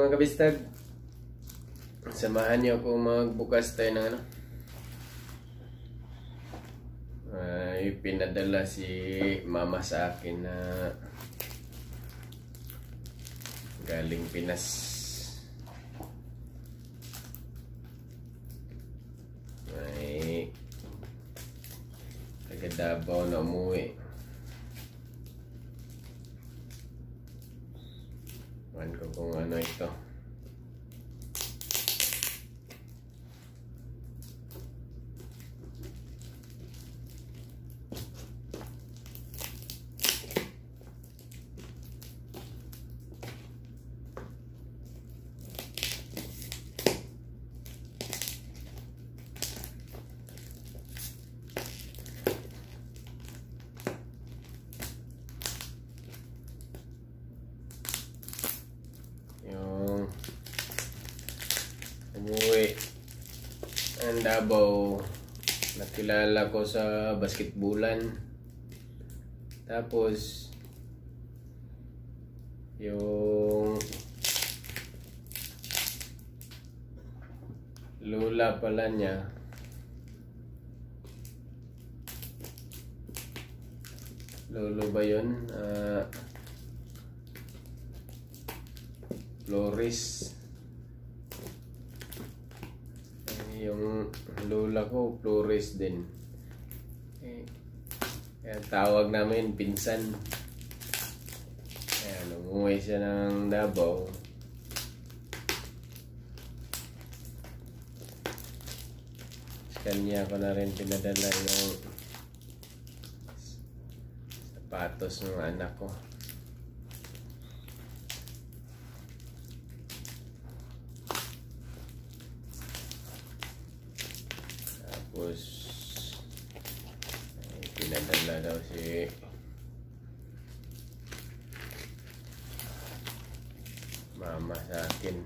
mga kabistag, samahan niyo ako magbukas tayo ng ano. Ay pinadala si mama sa akin na galing Pinas. Ay taga Davao na umuwi. Ewan ko kung ano ito. Umuwi ang Davao, nakilala ko sa basketballan. Tapos yung lula pala niya lolo ba yun? Flores. Yung lola ko, Flores din. Kaya tawag namin pinsan. Kaya umuwi siya ng Davao. Sa kanya ko na rin pinadala yung sapatos ng anak ko. Tapos pinadala daw si mama sa akin.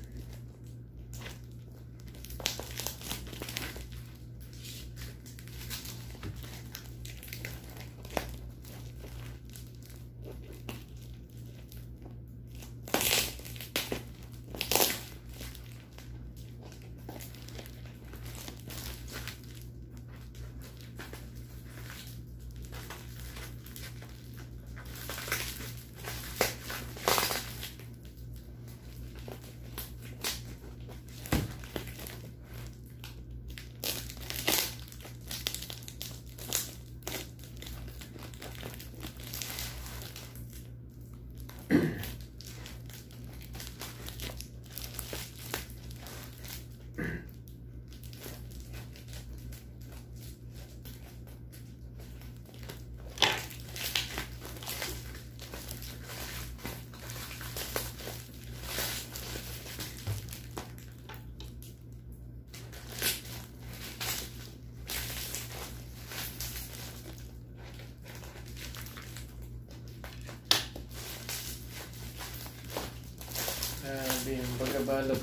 Grabe yung pagkabalot.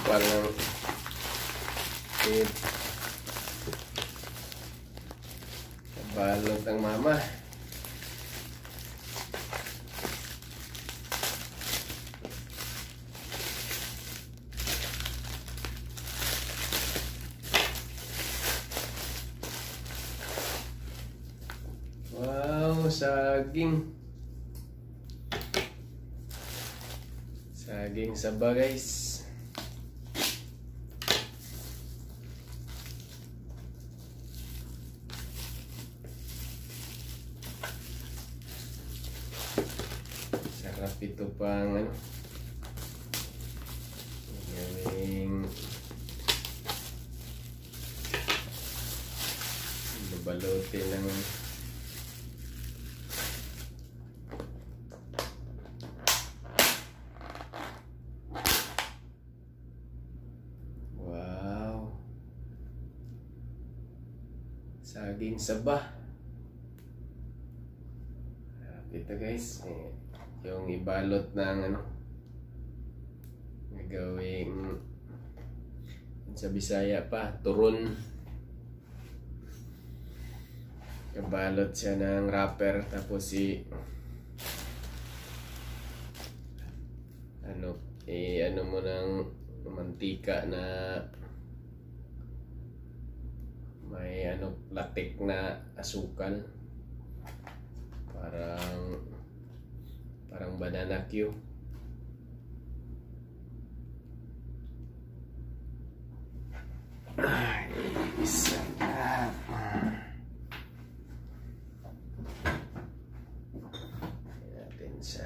pang balot ang mama. Wow, saging. Saging saba guys. Sarap ito pang ano. Gawing babalutin ng saging saba. Ito guys, yung ibalot ng ano, gagawing sa Bisaya pa, turon. Ibalot siya ng wrapper, tapos ano mo ng mantika na may latik na asukal, parang banana Q. Ay, sarap. Natin sa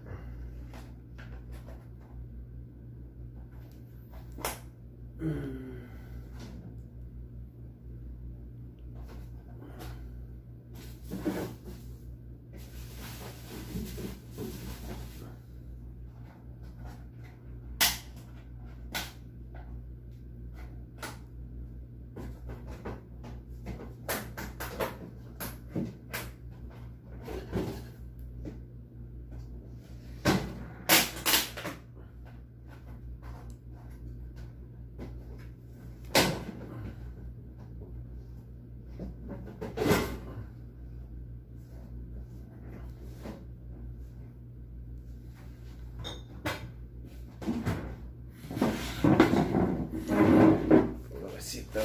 ito.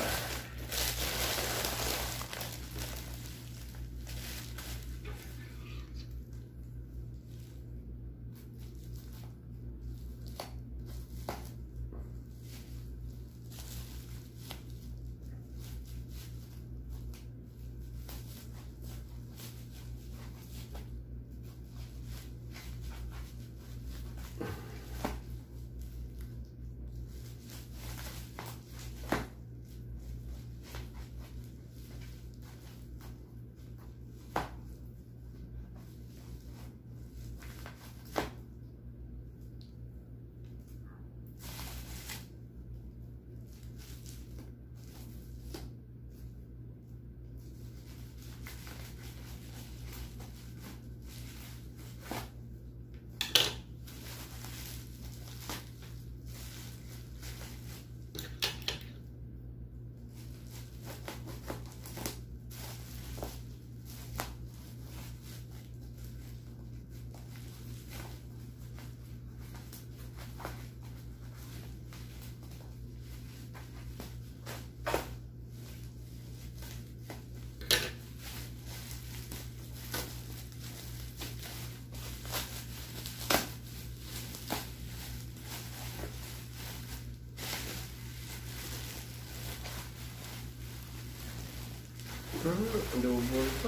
Double pa.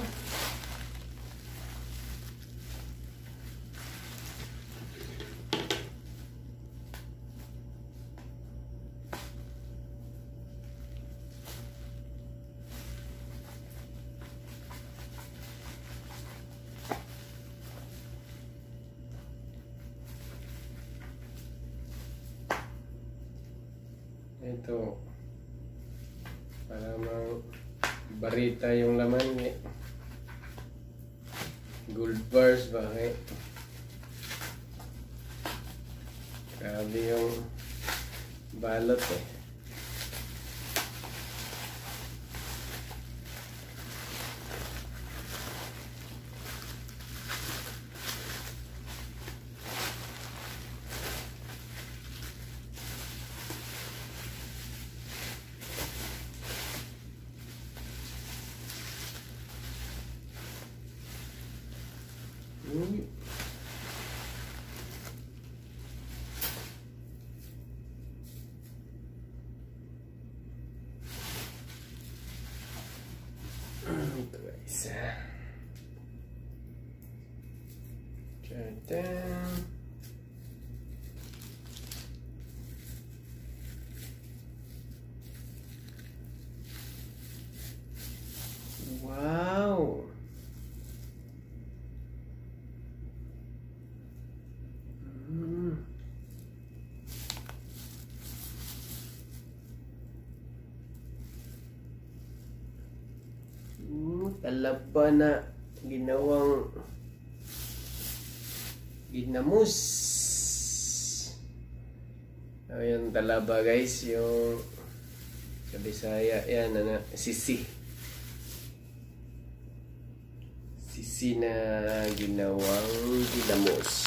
Ito para barita yung laman eh. Gold bars ba eh? Grabe yung Balot eh. Ito guys. Tadaan. Wow. Talaba na ginawang ginamos. Ayan talaba guys, yung sa Bisaya yan, sisi. Sisi na ginawang ginamos.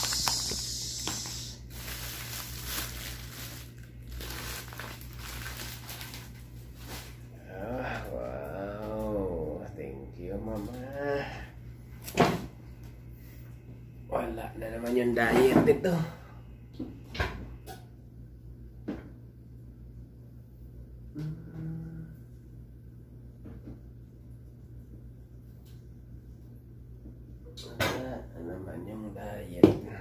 Mama, wala na naman yung diet nito. Wala na naman yung diet.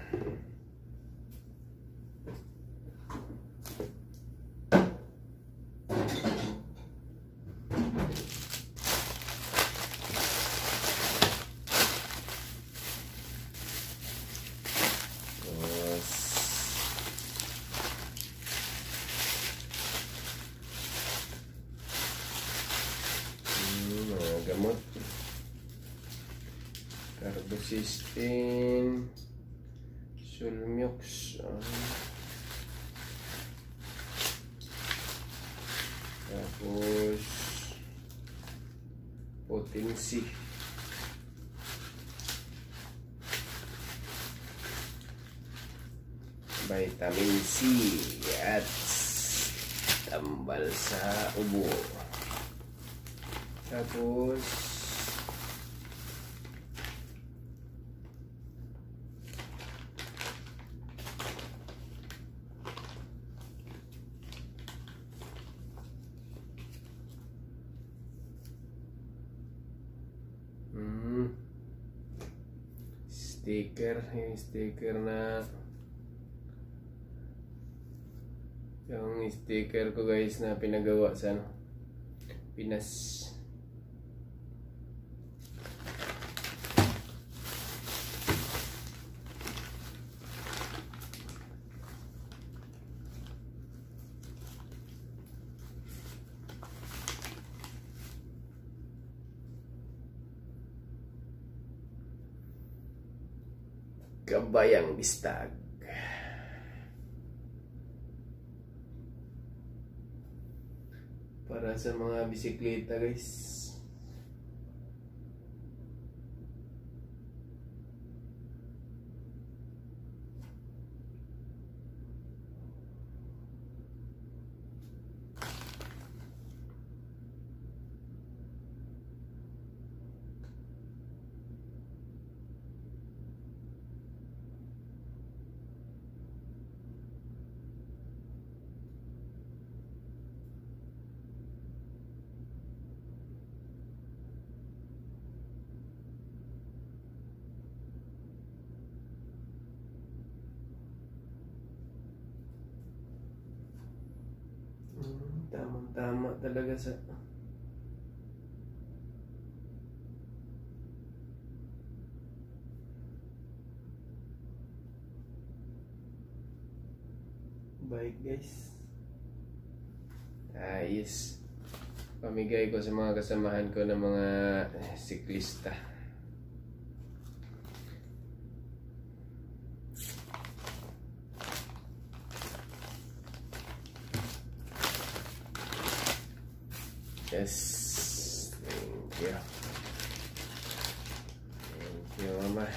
Gamot, Carbocisteine, Sulmux, tapos Potency, Vitamin C at tambal sa ubo. Tapos sticker, yung sticker na yung sticker ko guys na pinagawa sa Pinas. Kabayang Bistag. Para sa mga bisikleta guys. Tamang-tama talaga sa bike guys. Ayos. Pamigay ko sa mga kasamahan ko ng mga siklista. Yes. Thank you. Thank you, Mama.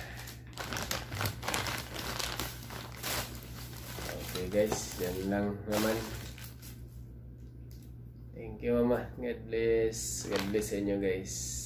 Okay guys, yan lang naman. Thank you, Mama. God bless. God bless sa inyo guys.